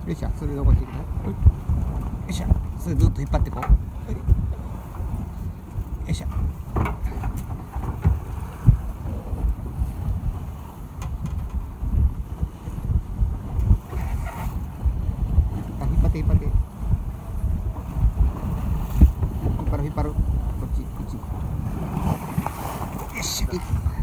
よいしょ、それ残していくね。よいしょ、それずっと引っ張ってこう。よいしょ。引っ張って。引っ張る。こっち。よいしょ。